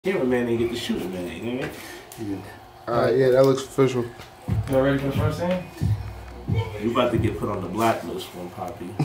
Cameraman ain't get the shooting man, you know what I mean? Alright, yeah, that looks official. Y'all ready for the first thing? You about to get put on the blacklist one, Poppy.